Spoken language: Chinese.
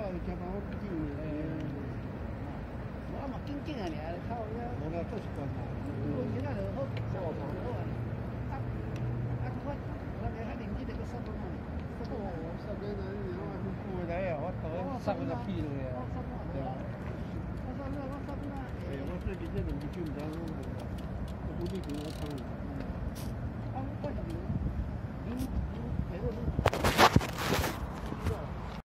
吃饭我不进我嘛紧紧啊，你靠呀！我那做习惯啦。我现在就好，好啊。我那个还邻居那个收工嘛。哦，收工了，你我去过来啊，我到收工就去了呀。对啊。我收工了。哎，我最近这2个就唔知我估计给我看。